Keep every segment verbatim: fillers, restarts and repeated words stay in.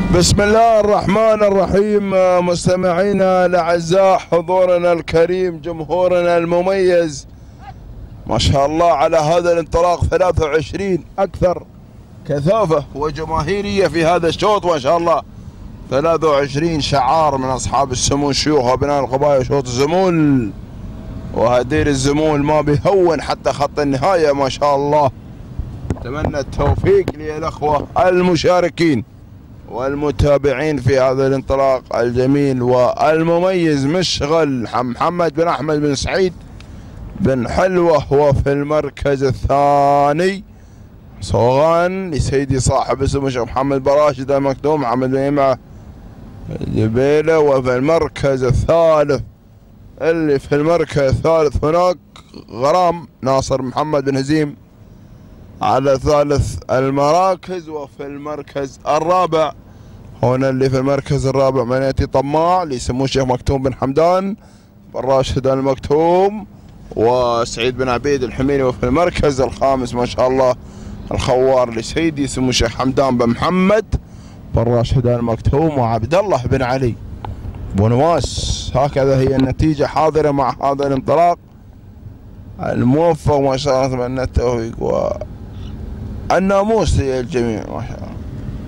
بسم الله الرحمن الرحيم. مستمعينا الاعزاء، حضورنا الكريم، جمهورنا المميز، ما شاء الله على هذا الانطلاق، ثلاثة وعشرين اكثر كثافه وجماهيريه في هذا الشوط، ما شاء الله ثلاثة وعشرين شعار من اصحاب السمو، شيوخ ابناء القبائل، شوط الزمول وهدير الزمول ما بيهون حتى خط النهايه، ما شاء الله. اتمنى التوفيق للاخوه المشاركين والمتابعين في هذا الانطلاق الجميل والمميز. مشغل محمد بن احمد بن سعيد بن حلوه، وفي المركز الثاني صوغان لسيدي صاحب اسمه الشيخ محمد براشد المكتوم، محمد بن يمعه جبيله. وفي المركز الثالث اللي في المركز الثالث هناك غرام ناصر محمد بن هزيم على ثالث المراكز. وفي المركز الرابع هنا اللي في المركز الرابع من ياتي طماع اللي يسموه الشيخ مكتوم بن حمدان بن راشد المكتوم وسعيد بن عبيد الحميري. وفي المركز الخامس ما شاء الله الخوار لسيدي يسموه الشيخ حمدان بن محمد بن راشد المكتوم وعبد الله بن علي بن واس. هكذا هي النتيجة حاضرة مع هذا الانطلاق الموفق، ما شاء الله. اتمنى التوفيق والناموس للجميع، ما شاء الله.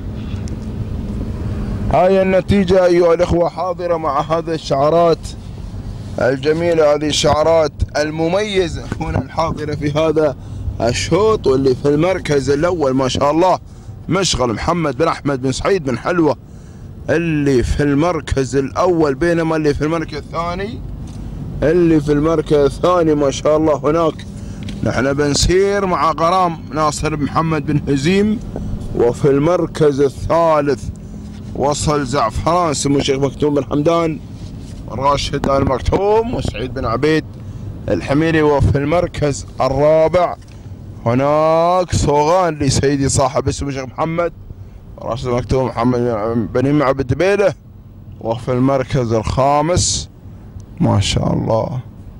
هاي النتيجة أيها الأخوة حاضرة مع هذه الشعارات الجميلة، هذه الشعارات المميزة هنا الحاضرة في هذا الشوط. واللي في المركز الأول ما شاء الله مشغل محمد بن أحمد بن سعيد بن حلوة اللي في المركز الأول، بينما اللي في المركز الثاني اللي في المركز الثاني ما شاء الله هناك نحن بنسير مع غرام ناصر محمد بن هزيم. وفي المركز الثالث وصل زعفران سمو الشيخ مكتوم بن حمدان راشد المكتوم وسعيد بن عبيد الحميري. وفي المركز الرابع هناك صوغان لسيدي صاحب اسمه الشيخ محمد راشد المكتوم محمد بن يمعه بالدبيله. وفي المركز الخامس ما شاء الله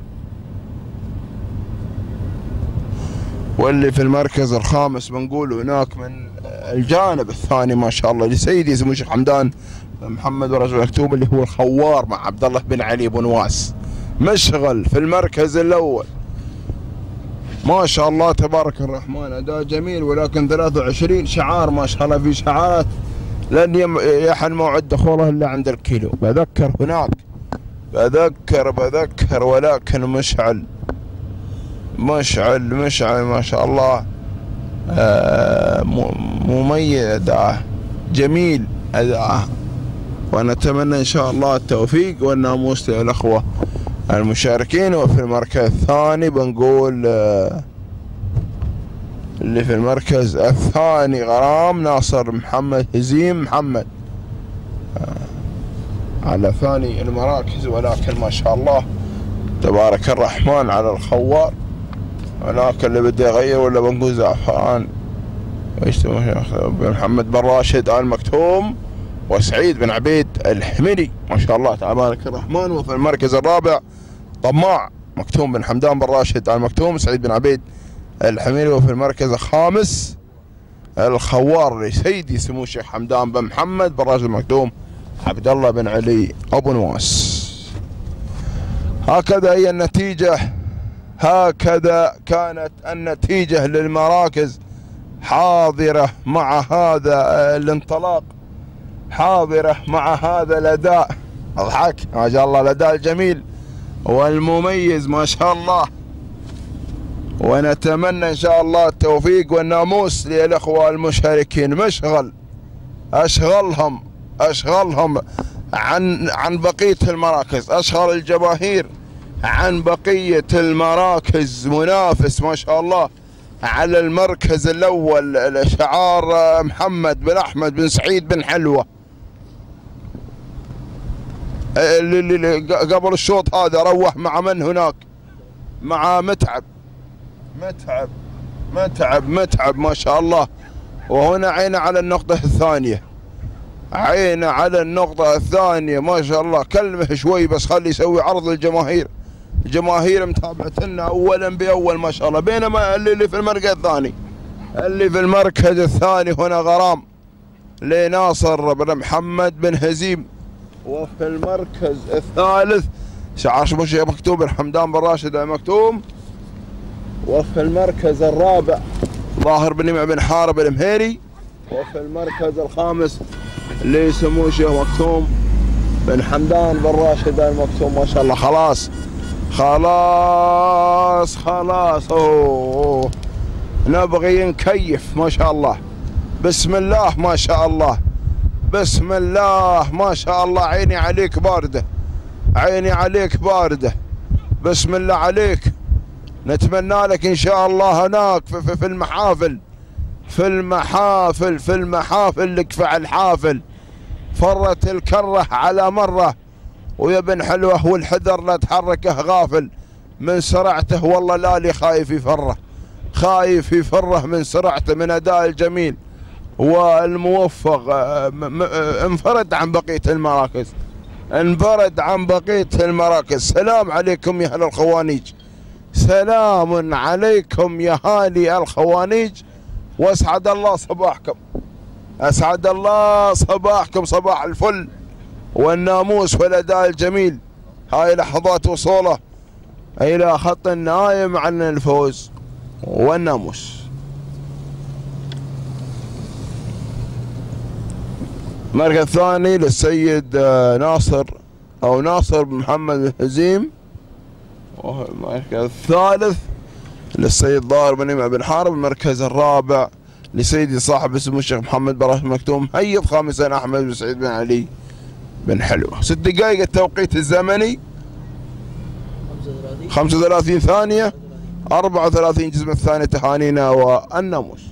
واللي في المركز الخامس بنقول هناك من الجانب الثاني ما شاء الله لسيدي اسمه الشيخ حمدان محمد ورجل مكتوب اللي هو الخوار مع عبد الله بن علي بن واس. مشغل في المركز الاول ما شاء الله تبارك الرحمن، اداء جميل، ولكن ثلاثة وعشرين شعار ما شاء الله، في شعارات لن يحن موعد دخوله الا عند الكيلو. بذكر هناك بذكر بذكر ولكن مشعل مشعل مشعل ما شاء الله آه مميز، أداءه جميل أداءه، ونتمنى إن شاء الله التوفيق والناموس للأخوة المشاركين. وفي المركز الثاني بنقول آه اللي في المركز الثاني غرام ناصر محمد هزيم محمد آه على ثاني المراكز، ولكن ما شاء الله تبارك الرحمن على الخوار. هناك اللي بده يغير ولا بنقول زعفران محمد بن راشد المكتوم وسعيد بن عبيد الحميري، ما شاء الله تبارك الرحمن. وفي المركز الرابع طماع مكتوم بن حمدان بن راشد المكتوم سعيد بن عبيد الحميري. وفي المركز الخامس الخوار لسيدي سمو الشيخ حمدان بن محمد بن راشد المكتوم عبد الله بن علي ابو نواس. هكذا هي النتيجة، هكذا كانت النتيجة للمراكز حاضرة مع هذا الانطلاق، حاضرة مع هذا الأداء. أضحك ما شاء الله، الأداء الجميل والمميز ما شاء الله. ونتمنى إن شاء الله التوفيق والناموس للأخوة المشاركين. مشغل أشغلهم أشغلهم عن عن بقية المراكز، أشغل الجماهير عن بقية المراكز. منافس ما شاء الله على المركز الأول شعار محمد بن أحمد بن سعيد بن حلوة اللي قبل الشوط هذا روح مع من هناك مع متعب متعب متعب متعب ما شاء الله. وهنا عينه على النقطة الثانية، عينه على النقطة الثانية ما شاء الله. كلمه شوي بس خلي يسوي عرض للجماهير، الجماهير متابعتنا اولا باول ما شاء الله. بينما اللي في المركز الثاني اللي في المركز الثاني هنا غرام لناصر بن محمد بن هزيم. وفي المركز الثالث شعار شموشي مكتوم بن حمدان بن راشد المكتوم. وفي المركز الرابع ظاهر بن يمع بن حارب المهيري. وفي المركز الخامس لسمو شيخ مكتوم بن حمدان بن راشد المكتوم. ما شاء الله خلاص خلاص خلاص أوه. نبغي نكيف ما شاء الله. بسم الله ما شاء الله بسم الله ما شاء الله. عيني عليك باردة عيني عليك باردة. بسم الله عليك. نتمنى لك ان شاء الله هناك في, في المحافل في المحافل في المحافل لك فعل حافل. فرت الكرة على مرة ويا بن حلوه والحذر لا تحركه غافل. من سرعته والله لا لي خايف يفره خايف يفره من سرعته من اداء الجميل والموفق. انفرد عن بقية المراكز انفرد عن بقية المراكز. سلام عليكم يا اهل الخوانيج سلام عليكم يا هالي الخوانيج. واسعد الله صباحكم اسعد الله صباحكم صباح الفل والناموس والاداء الجميل. هاي لحظات وصوله الى خط النهاية عن الفوز والناموس. المركز الثاني للسيد ناصر او ناصر بن محمد بن هزيم. المركز الثالث للسيد ظاهر بن يمع بن حارب. المركز الرابع لسيدي صاحب اسمه الشيخ محمد بن راشد المكتوم. هيض خامسا احمد بن سعيد بن علي بن حلوه. ست دقائق التوقيت الزمني خمسة وثلاثين ثانية أربعة وثلاثين جزء من الثانية. تهانينا والناموس.